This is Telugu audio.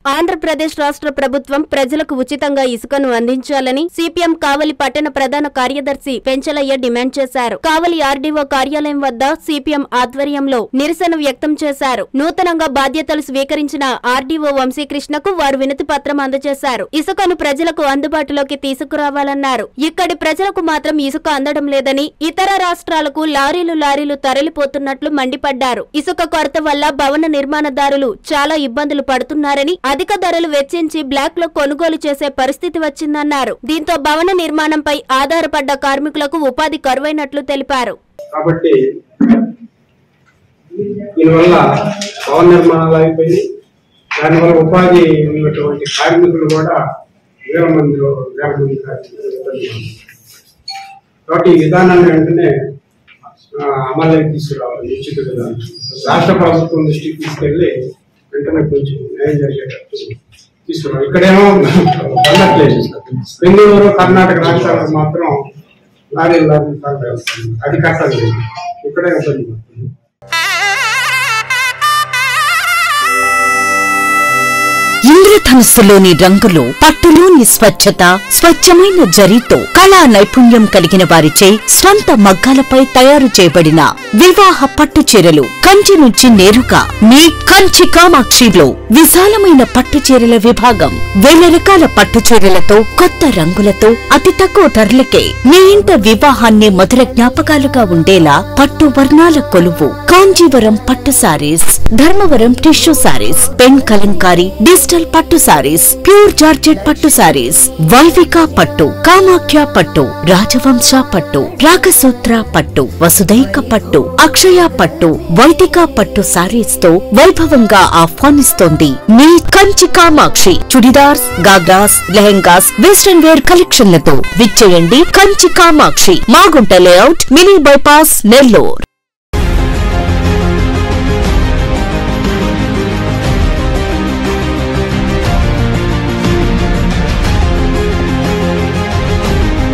ఆంధ్రప్రదేశ్ రాష్ట్ర ప్రభుత్వం ప్రజలకు ఉచితంగా ఇసుకను అందించాలని సిపిఎం కావలి పట్టణ ప్రధాన కార్యదర్శి పెంచలయ్య డిమాండ్ చేశారు. కావలి ఆర్డీఓ కార్యాలయం వద్ద సిపిఎం ఆధ్వర్యంలో నిరసన వ్యక్తం చేశారు. నూతనంగా బాధ్యతలు స్వీకరించిన ఆర్డీఓ వంశీకృష్ణకు వారు వినతి పత్రం అందజేశారు. ఇసుకను ప్రజలకు అందుబాటులోకి తీసుకురావాలన్నారు. ఇక్కడి ప్రజలకు మాత్రం ఇసుక అందడం లేదని, ఇతర రాష్ట్రాలకు లారీలు తరలిపోతున్నట్లు మండిపడ్డారు. ఇసుక కొరత వల్ల భవన నిర్మాణదారులు చాలా ఇబ్బందులు పడుతున్నారని, అధిక ధరలు వెచ్చించి బ్లాక్ లో కొనుగోలు చేసే పరిస్థితి వచ్చిందన్నారు. దీంతో భవన నిర్మాణంపై ఆధారపడ్డ కార్మికులకు ఉపాధి కరువైనట్లు తెలిపారు. కాబట్టి దీనివల్ల భవన నిర్మాణాలు అయిపోయి దానివల్ల ఉపాధి ఉన్నటువంటి కార్మికులు కూడా వేల మంది కాబట్టి ఈ విధానాన్ని వెంటనే అమలులోకి తీసుకురావాలి. ఉచిత విధానం రాష్ట్ర ప్రభుత్వం దృష్టికి తీసుకెళ్లి వెంటనే కొంచెం న్యాయం జరిగేటట్టు తీసుకురావాలి. ఇక్కడేమో బండట్లేదు. బెంగళూరు, కర్ణాటక రాష్ట్రాలకు మాత్రం లారీలు అది కట్టాలి. ఇక్కడే ఇబ్బంది పడుతుంది. ఇంద్రధనుస్సులోని రంగులు, పట్టులోని స్వచ్ఛత, స్వచ్ఛమైన జరీతో కళా నైపుణ్యం కలిగిన వారిచే స్వంత మగ్గాలపై తయారు చేయబడిన వివాహ పట్టు చీరలు కంచి నుంచి నేరుగా మీ కంచి కామాక్షిలో విశాలమైన పట్టు చీరల విభాగం. వేల రకాల పట్టు చీరలతో, కొత్త రంగులతో, అతి తక్కువ ధరలకే మీ ఇంట వివాహాన్ని మధుర జ్ఞాపకాలుగా ఉండేలా పట్టు వర్ణాల కొలువు కాంజీవరం పట్టు saris, Dharmavaram tissue saris, pen Kalamkari, digital పట్టు సారీస్, ప్యూర్ జార్జెట్ పట్టు సారీస్, వైవిక పట్టు, కామాఖ్య పట్టు, రాజవంశ పట్టు, రాగసూత్ర పట్టు, వసుదైక పట్టు, అక్షయ పట్టు, వైదిక పట్టు సారీస్ తో వైభవంగా ఆహ్వానిస్తోంది మీ కంచి కామాక్షి. చుడిదార్స్, గాగ్రాస్, లెహెంగాస్, వెస్టర్న్ వేర్ కలెక్షన్లతో విచ్చేయండి Kanchi Kamakshi, Magunta layout, mini bypass, Nellore.